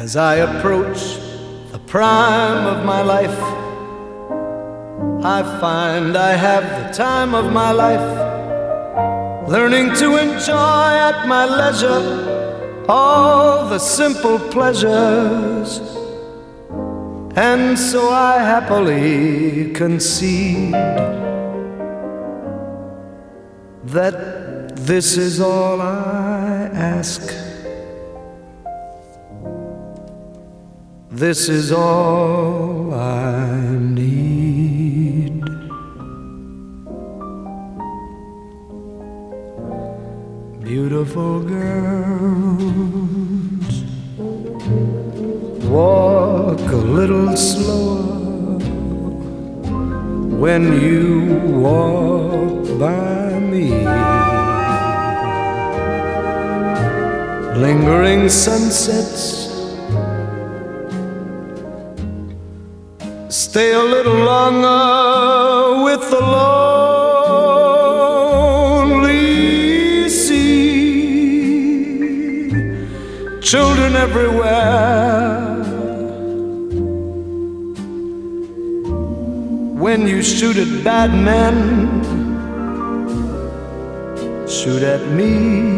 As I approach the prime of my life, I find I have the time of my life, learning to enjoy at my leisure all the simple pleasures. And so I happily concede that this is all I ask. This is all I need. Beautiful girls, walk a little slower when you walk by me. Lingering sunsets, stay a little longer with the lonely sea. Children everywhere, when you shoot at bad men, shoot at me.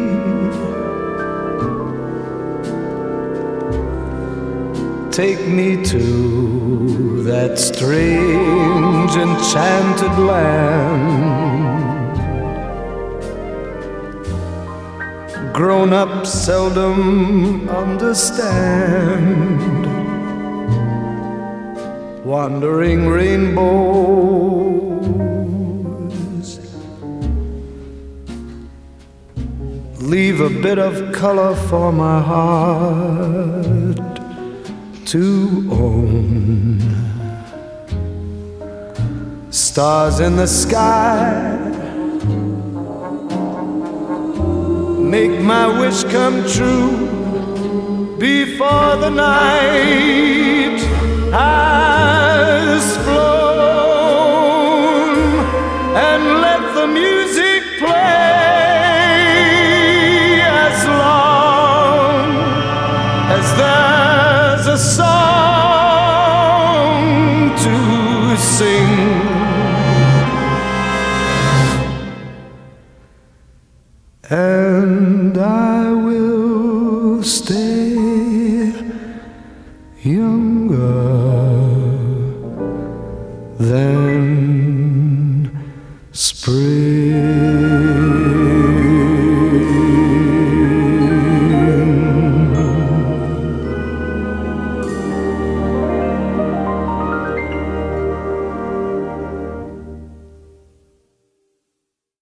Take me to that strange enchanted land. Grown-ups seldom understand. Wandering rainbows leave a bit of color for my heart to own. Stars in the sky make my wish come true before the night has flown, and let the music play as long as there's a song to sing. And I will stay